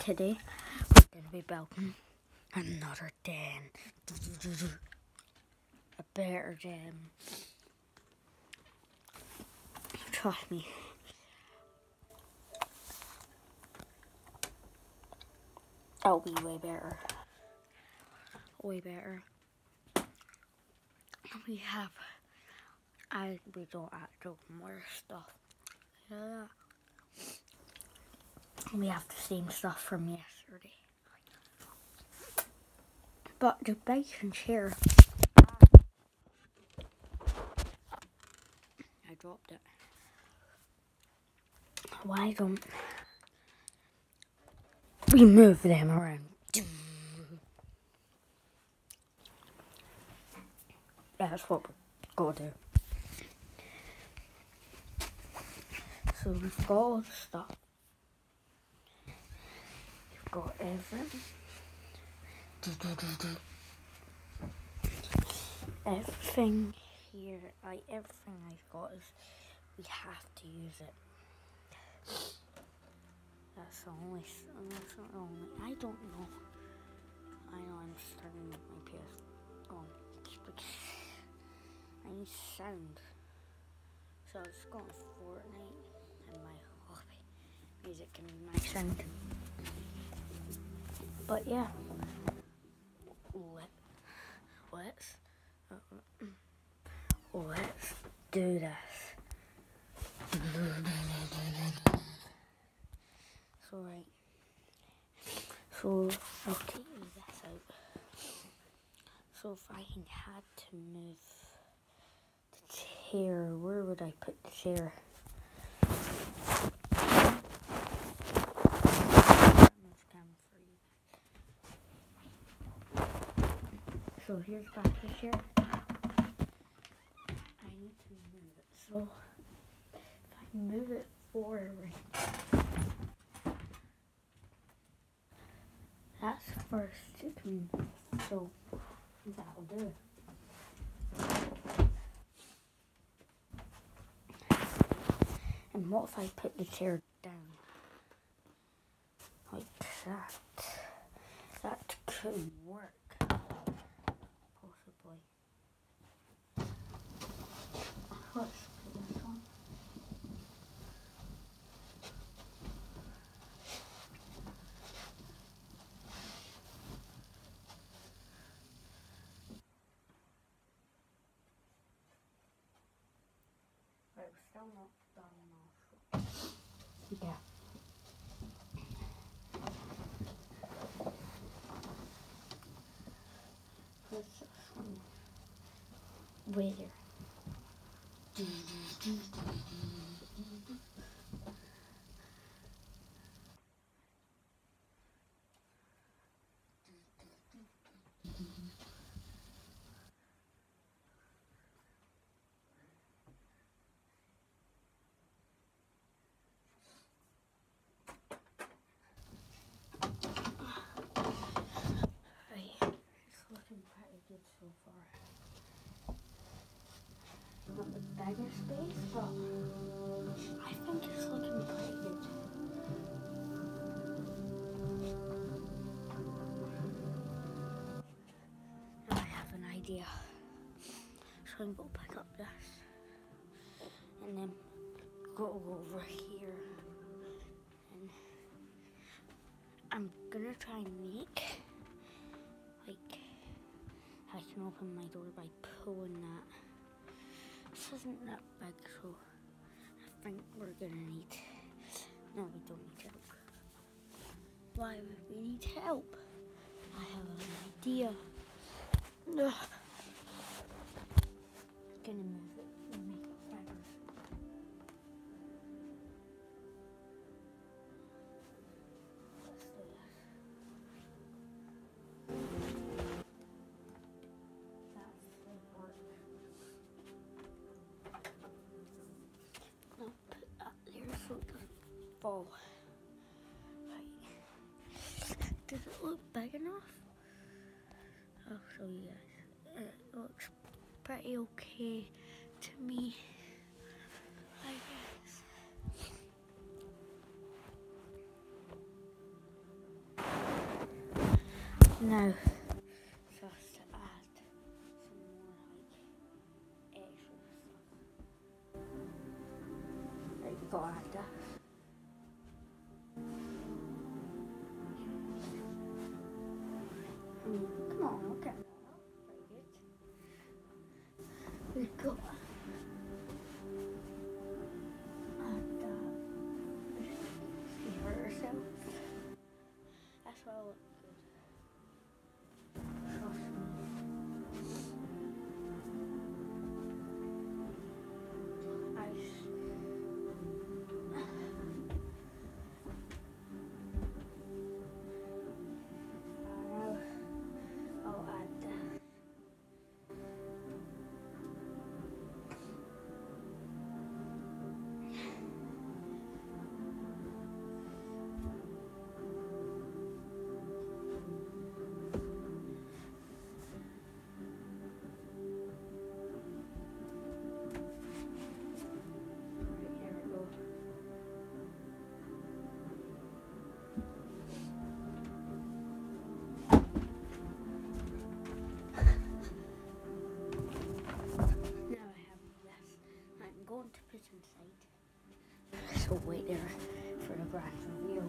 today we're going to be building another den. A better den. Trust me. It'll be way better. Way better. We don't actually more stuff. We have the same stuff from yesterday. But the bike and chair, I dropped it. Why don't we move them around? That's what we're going to do. So we've got all the stuff. We've got everything. Everything here, everything I've got is we have to use it. That's the only. I don't know. I know I'm starting with my PS on. I need sound. So it's going Fortnite and my hobby. Music can be my sound. But yeah. Let's do this. So I'll take this out. So if I had to move the chair, where would I put the chair? So here's back the chair. I need to move it. So if I move it forward, that's first chicken. So that'll do. And what if I put the chair down? Like that. That could work. Possibly. Let's put this on. Right, we're still not done enough. Yeah. Way there. It's looking pretty good so far. Not the biggest space, but I think it's looking pretty good. Now I have an idea. So I'm going to pick up this and then go over here. And I'm going to try and make, like, I can open my door by pulling that. This isn't that big, so I think we're gonna need. No, we don't need help. Why would we need help? I have an idea. Ugh. Gonna move it and make it better. Let's do this. Fall. Right. Does it look big enough? I'll show you guys. It looks pretty okay to me, I guess. Now, just to add some more like extra stuff. Right, we gotta add that. Come on, okay. Very good. We've got add that. She hurt herself. That's why I look good. Trust me. Ice. I'll add that. Going to put inside. So wait there for the grand reveal.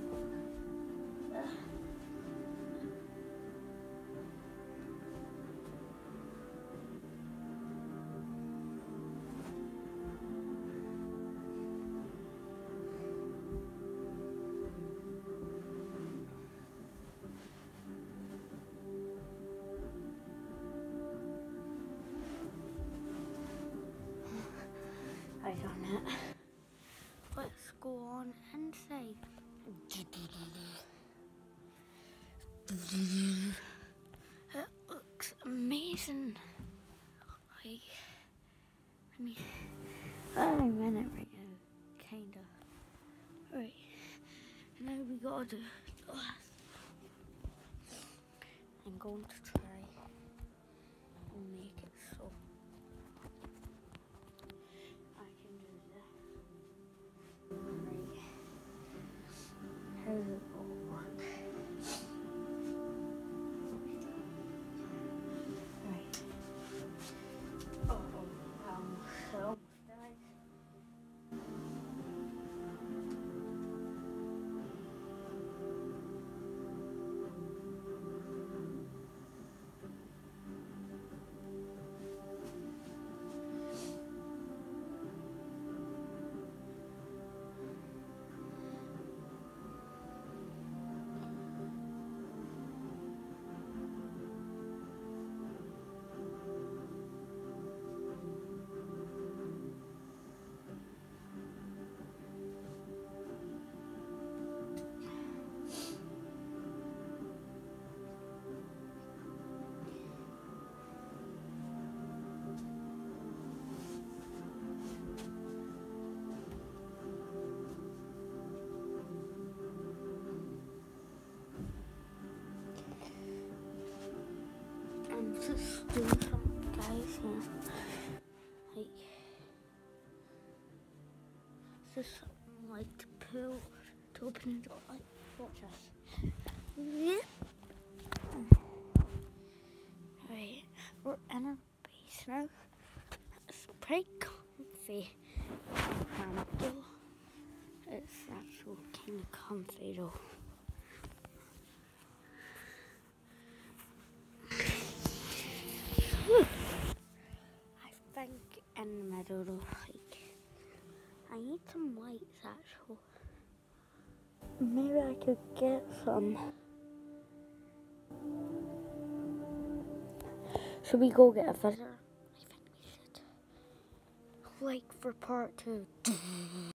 I done it. Let's go on inside. It looks amazing. Like, I'm in it right now, kinda. Right, now we gotta do the last. I'm going to try and make it so I can do this. Right. How does it all work? Right. Oh, so died. I'm just doing something, guys, here. Like, just something like to pull, to open the door, like, watch us. Yep. Right, we're in our base now. It's pretty comfy. Though. It's actually kind of comfy though. I think in the middle though, like, I need some lights actually. Maybe I could get some. Should we go get a visitor? I think we should. Like for part 2.